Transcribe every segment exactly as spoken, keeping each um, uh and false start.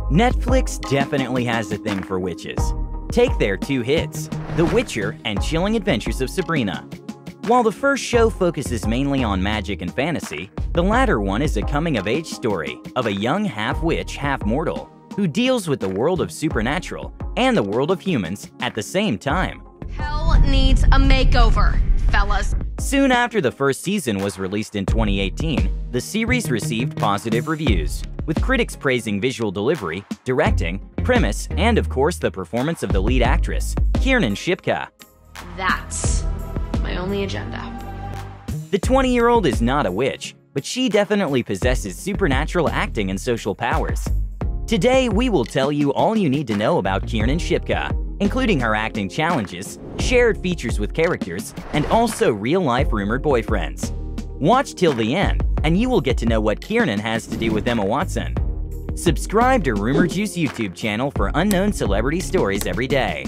Netflix definitely has a thing for witches. Take their two hits, The Witcher and Chilling Adventures of Sabrina. While the first show focuses mainly on magic and fantasy, the latter one is a coming-of-age story of a young half-witch, half-mortal who deals with the world of supernatural and the world of humans at the same time. Hell needs a makeover, fellas. Soon after the first season was released in twenty eighteen, the series received positive reviews, with critics praising visual delivery, directing, premise, and of course the performance of the lead actress, Kiernan Shipka. That's my only agenda. The twenty-year-old is not a witch, but she definitely possesses supernatural acting and social powers. Today, we will tell you all you need to know about Kiernan Shipka, including her acting challenges, shared features with characters, and also real-life rumored boyfriends. Watch till the end, and you will get to know what Kiernan has to do with Emma Watson. Subscribe to Rumor Juice YouTube channel for unknown celebrity stories every day.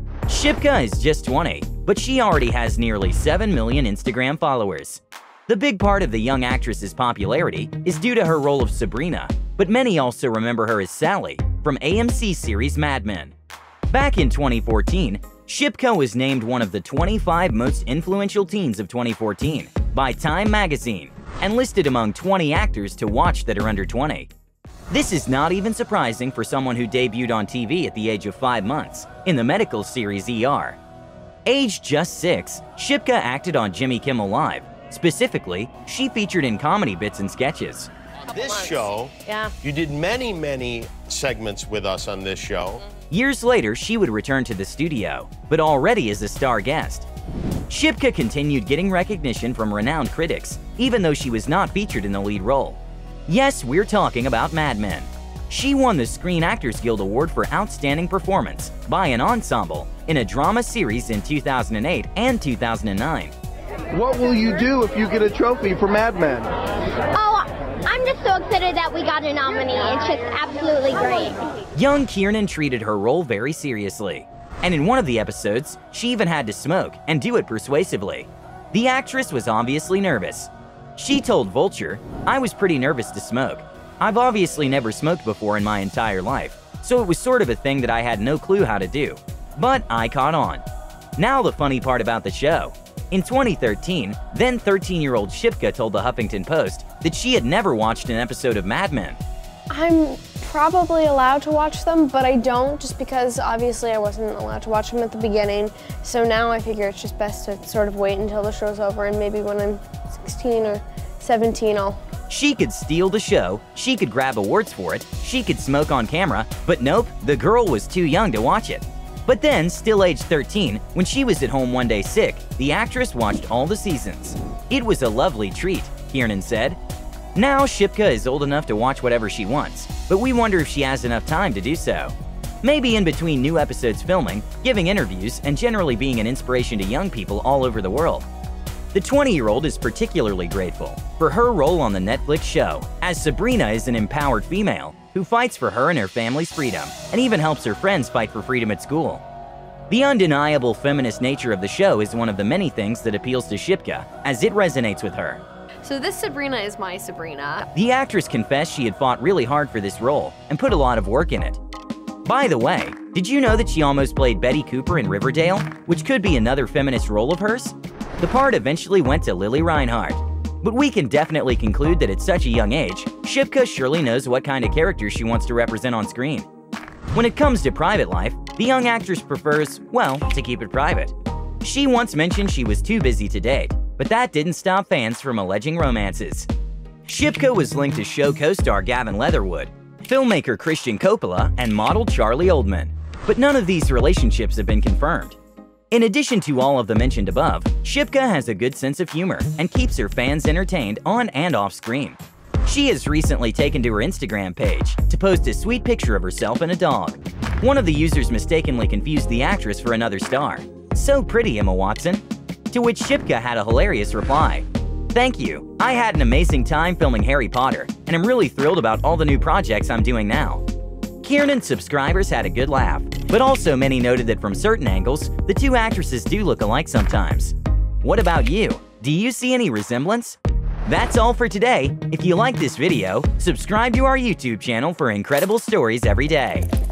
Shipka is just twenty, but she already has nearly seven million Instagram followers. The big part of the young actress's popularity is due to her role of Sabrina, but many also remember her as Sally from A M C series Mad Men. Back in twenty fourteen, Shipka was named one of the twenty-five most influential teens of twenty fourteen by Time magazine and listed among twenty actors to watch that are under twenty. This is not even surprising for someone who debuted on T V at the age of five months in the medical series E R. Aged just six, Shipka acted on Jimmy Kimmel Live. Specifically, she featured in comedy bits and sketches. This show, yeah. You did many, many segments with us on this show. Years later, she would return to the studio, but already as a star guest. Shipka continued getting recognition from renowned critics, even though she was not featured in the lead role. Yes, we're talking about Mad Men. She won the Screen Actors Guild Award for Outstanding Performance by an Ensemble in a drama series in two thousand eight and two thousand nine. What will you do if you get a trophy for Mad Men? Oh, I'm just so excited that we got a nominee. It's just absolutely great. Young Kiernan treated her role very seriously, and in one of the episodes, she even had to smoke and do it persuasively. The actress was obviously nervous. She told Vulture, "I was pretty nervous to smoke. I've obviously never smoked before in my entire life, so it was sort of a thing that I had no clue how to do. But I caught on." Now the funny part about the show. In twenty thirteen, then thirteen-year-old Shipka told the Huffington Post that she had never watched an episode of Mad Men. I'm probably allowed to watch them, but I don't, just because obviously I wasn't allowed to watch them at the beginning. So now I figure it's just best to sort of wait until the show's over, and maybe when I'm sixteen or seventeen, I'll... She could steal the show, she could grab awards for it, she could smoke on camera, but nope, the girl was too young to watch it. But then, still age thirteen, when she was at home one day sick, the actress watched all the seasons. "It was a lovely treat," Kiernan said. Now Shipka is old enough to watch whatever she wants, but we wonder if she has enough time to do so. Maybe in between new episodes filming, giving interviews, and generally being an inspiration to young people all over the world. The twenty-year-old is particularly grateful for her role on the Netflix show, as Sabrina is an empowered female who fights for her and her family's freedom, and even helps her friends fight for freedom at school. The undeniable feminist nature of the show is one of the many things that appeals to Shipka, as it resonates with her. So this Sabrina is my Sabrina. The actress confessed she had fought really hard for this role and put a lot of work in it. By the way, did you know that she almost played Betty Cooper in Riverdale, which could be another feminist role of hers? The part eventually went to Lily Reinhart. But we can definitely conclude that at such a young age, Shipka surely knows what kind of character she wants to represent on screen. When it comes to private life, the young actress prefers, well, to keep it private. She once mentioned she was too busy to date, but that didn't stop fans from alleging romances. Shipka was linked to show co-star Gavin Leatherwood, filmmaker Christian Coppola, and model Charlie Oldman, but none of these relationships have been confirmed. In addition to all of the mentioned above, Shipka has a good sense of humor and keeps her fans entertained on and off screen. She has recently taken to her Instagram page to post a sweet picture of herself and a dog. One of the users mistakenly confused the actress for another star. "So pretty, Emma Watson." To which Shipka had a hilarious reply. "Thank you. I had an amazing time filming Harry Potter, and I'm really thrilled about all the new projects I'm doing now." Kiernan's subscribers had a good laugh, but also many noted that from certain angles, the two actresses do look alike sometimes. What about you? Do you see any resemblance? That's all for today. If you like this video, subscribe to our YouTube channel for incredible stories every day.